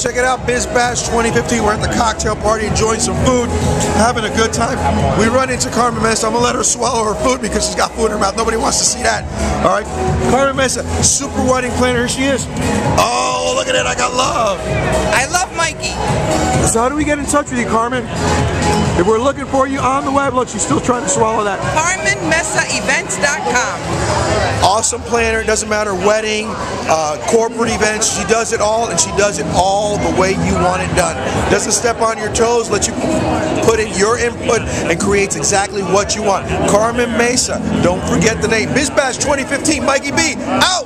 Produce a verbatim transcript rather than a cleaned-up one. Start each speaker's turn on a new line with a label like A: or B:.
A: check it out, Biz Bash twenty fifteen. We're at the cocktail party, enjoying some food, having a good time. We run into Carmen Mesa. I'm gonna let her swallow her food because she's got food in her mouth. Nobody wants to see that. All right, Carmen Mesa, super wedding planner. Here she is. Oh, look at it! I got love.
B: I love Mikey.
A: So how do we get in touch with you, Carmen? If we're looking for you on the web, look, she's still trying to swallow that.
B: Carmen Mesa Events dot com.
A: Awesome planner. It doesn't matter, wedding, uh, corporate events. She does it all, and she does it all the way you want it done. Doesn't step on your toes, let you put in your input, and creates exactly what you want. Carmen Mesa. Don't forget the name. Biz Bash twenty fifteen. Mikey B. Out.